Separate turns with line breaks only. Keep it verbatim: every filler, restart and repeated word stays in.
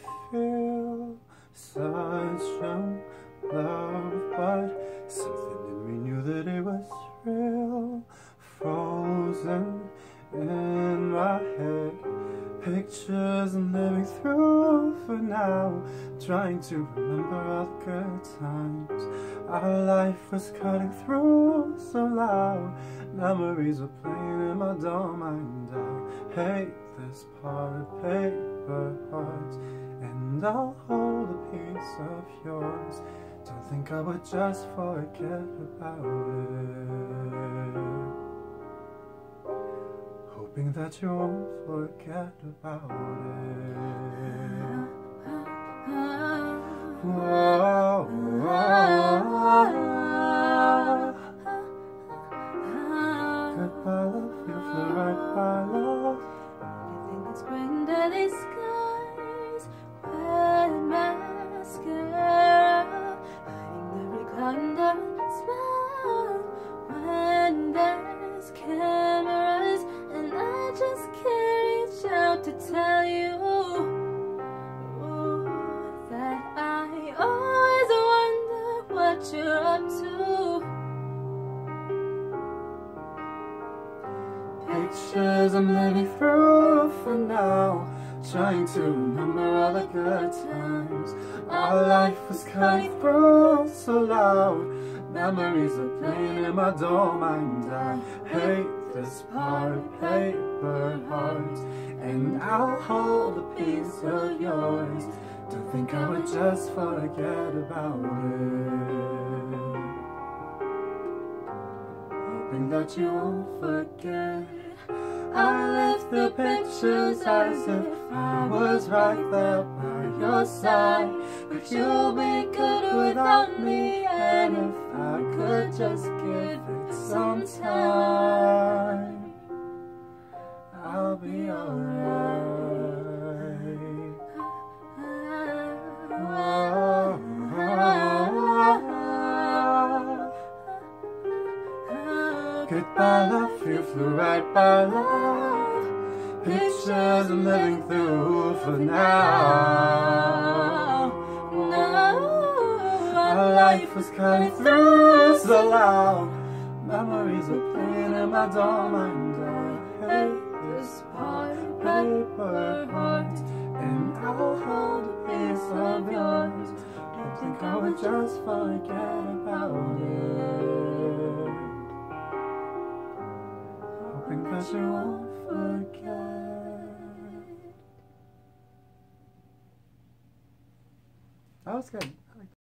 feel such strong love, but something in me knew that it was real. Frozen in my head, pictures I'm living through for now, trying to remember all the good times. Our life was cutting through so loud, memories were playing in my dumb mind. I hate this part of paper hearts, and I'll hold a piece of yours. Don't think I would just forget about it, hoping that you won't forget about it. Whoa, whoa. Goodbye love, you flew right by love.
You think it's spring daily skies, red mascara, hiding every cloud and every smile. When there's cameras and I just can't reach out to tell you ooh, that I always wonder what you're up to.
Pictures I'm living through for now, trying to remember all the good times. Our life was cutting through so loud, memories are playing in my dumb mind. I hate this part of paper hearts, and I'll hold a piece of yours. Don't think I would just forget about it, hoping that you won't forget. I left the pictures as if I was right there by your side, but you'll be good without me, and if I could just give it some time, I'll be alright. Oh, oh, oh. Goodbye love, you flew right by love. Pictures I'm living through for now. Our life was cutting through so loud, memories are playing in my dumb mind. I hate this part of paper heart, and I'll hold a piece of yours. Don't think I would just forget about it, hoping that you won't forget. That was good.